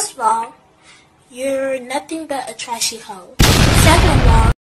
First of all, you're nothing but a trashy hoe. Second of all,